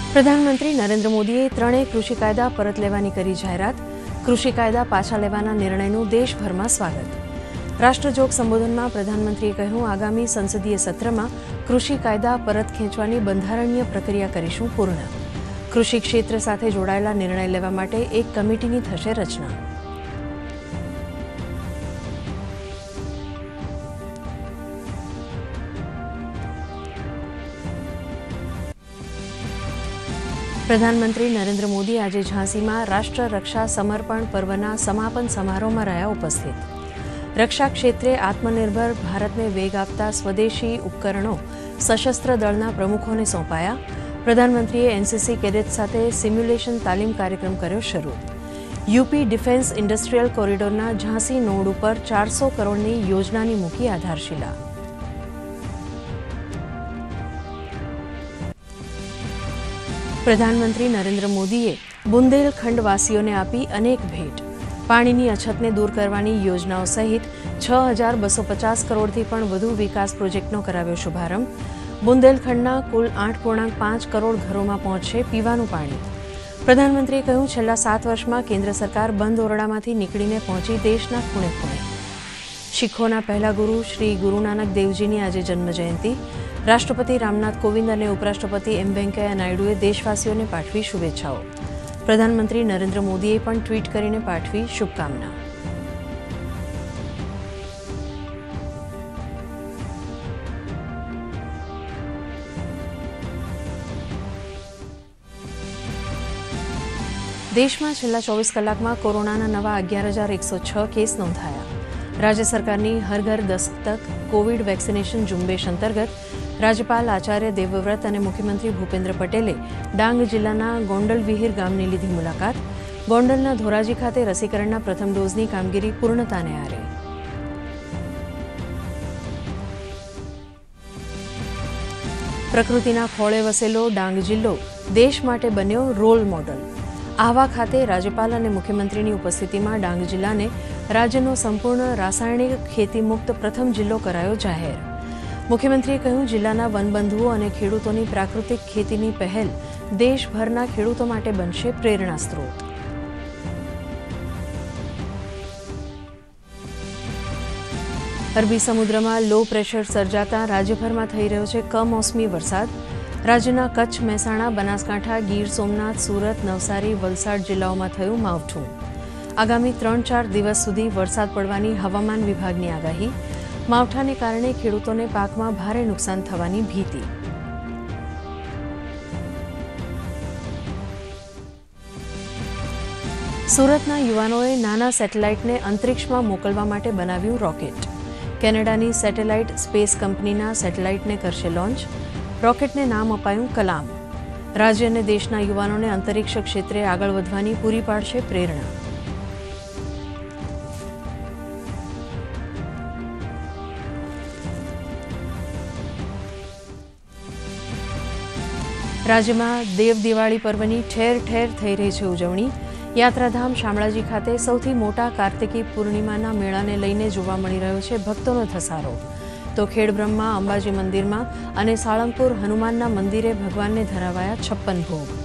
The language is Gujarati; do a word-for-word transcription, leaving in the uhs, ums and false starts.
પ્રધાનમંત્રી નરેન્દ્ર મોદીએ ત્રણેય કૃષિ કાયદા પરત લેવાની કરી જાહેરાત. કૃષિ કાયદા પાછા લેવાના નિર્ણયનું દેશભરમાં સ્વાગત. રાષ્ટ્રજોગ સંબોધનમાં પ્રધાનમંત્રીએ કહ્યું, આગામી સંસદીય સત્રમાં કૃષિ કાયદા પરત ખેંચવાની બંધારણીય પ્રક્રિયા કરીશું પૂર્ણ. કૃષિ ક્ષેત્ર સાથે જોડાયેલા નિર્ણય લેવા માટે એક કમિટીની થશે રચના. પ્રધાનમંત્રી નરેન્દ્ર મોદી આજે ઝાંસીમાં રાષ્ટ્ર રક્ષા સમર્પણ પર્વના સમાપન સમારોહમાં રહ્યા ઉપસ્થિત. રક્ષા ક્ષેત્રે આત્મનિર્ભર ભારતને વેગ આપતા સ્વદેશી ઉપકરણો સશસ્ત્ર દળના પ્રમુખોને સોંપાયા. પ્રધાનમંત્રીએ એનસીસી કેડેટ સાથે સિમ્યુલેશન તાલીમ કાર્યક્રમ કર્યો શરૂ. યુપી ડિફેન્સ ઇન્ડસ્ટ્રીયલ કોરિડોરના ઝાંસી નોડ ઉપર ચારસો કરોડની યોજનાની મૂકી આધારશિલા. પ્રધાનમંત્રી નરેન્દ્ર મોદીએ બુંદેલખંડવાસીઓને આપી અનેક ભેટ. પાણીની અછતને દૂર કરવાની યોજનાઓ સહિત છ હજાર બસો પચાસ કરોડથી પણ વધુ વિકાસ પ્રોજેક્ટનો કરાવ્યો શુભારંભ. બુંદેલખંડના કુલ આઠ પૂર્ણાંક પાંચ કરોડ ઘરોમાં પહોંચશે પીવાનું પાણી. પ્રધાનમંત્રીએ કહ્યું, છેલ્લા સાત વર્ષમાં કેન્દ્ર સરકાર બંધ ઓરડામાંથી નીકળીને પહોંચી દેશના ખૂણે ખૂણે. શીખોના પહેલા ગુરુ શ્રી ગુરુ નાનક દેવજીની આજે જન્મજયંતિ. રાષ્ટ્રપતિ રામનાથ કોવિંદ અને ઉપરાષ્ટ્રપતિ એમ વેંકૈયા નાયડુએ દેશવાસીઓને પાઠવી શુભેચ્છાઓ. પ્રધાનમંત્રી નરેન્દ્ર મોદીએ પણ ટ્વીટ કરીને પાઠવી શુભકામના. દેશમાં છેલ્લા ચોવીસ કલાકમાં કોરોનાના નવા અગિયાર હજાર એકસો છ કેસ નોંધાયા. રાજ્ય સરકારની હર ઘર દસ્તક કોવિડ વેક્સિનેશન ઝુંબેશ અંતર્ગત રાજ્યપાલ આચાર્ય દેવવ્રત અને મુખ્યમંત્રી ભૂપેન્દ્ર પટેલે ડાંગ જિલ્લાના ગોંડલ વિહીર ગામની લીધી મુલાકાત. ગોંડલના ધોરાજી ખાતે રસીકરણના પ્રથમ ડોઝની કામગીરી પૂર્ણતાને આરે. પ્રકૃતિના ખોળે વસેલો ડાંગ જિલ્લો દેશ માટે બન્યો રોલ મોડલ. આહવા ખાતે રાજ્યપાલ અને મુખ્યમંત્રીની ઉપસ્થિતિમાં ડાંગ જિલ્લાને રાજ્યનો સંપૂર્ણ રાસાયણિક ખેતી મુક્ત પ્રથમ જિલ્લો કરાયો જાહેર. મુખ્યમંત્રીએ કહ્યું, જિલ્લાના વનબંધુઓ અને ખેડૂતોની પ્રાકૃતિક ખેતીની પહેલ દેશભરના ખેડૂતો માટે બનશે પ્રેરણા સ્ત્રોત. અરબી સમુદ્રમાં લો પ્રેશર સર્જાતા રાજ્યભરમાં થઈ રહ્યો છે કમોસમી વરસાદ. રાજ્યના કચ્છ, મહેસાણા, બનાસકાંઠા, ગીર સોમનાથ, સુરત, નવસારી, વલસાડ જિલ્લાઓમાં થયું માવઠું. આગામી ત્રણ ચાર દિવસ સુધી વરસાદ પડવાની હવામાન વિભાગની આગાહી. માવઠાને કારણે ખેડૂતોને પાકમાં ભારે નુકસાન થવાની ભીતિ. સુરતના યુવાનોએ નાના સેટેલાઇટને અંતરિક્ષમાં મોકલવા માટે બનાવ્યું રોકેટ. કેનેડાની સેટેલાઇટ સ્પેસ કંપનીના સેટેલાઇટને કરશે લોન્ચ. રોકેટને નામ અપાયું કલામ. રાજ્ય અને દેશના યુવાનોને અંતરિક્ષ ક્ષેત્રે આગળ વધવાની પૂરી પાડશે પ્રેરણા. રાજ્યમાં દેવ દિવાળી પર્વની ઠેર ઠેર થઈ રહી છે ઉજવણી. યાત્રાધામ શામળાજી ખાતે સૌથી મોટા કાર્તિકી પૂર્ણિમાના મેળાને લઈને જોવા મળી રહ્યો છે ભક્તોનો ધસારો. તો ખેડબ્રહ્મા અંબાજી મંદિરમાં અને સાળંગપુર હનુમાનના મંદિરે ભગવાનને ધરાવાયા છપ્પન ભોગ.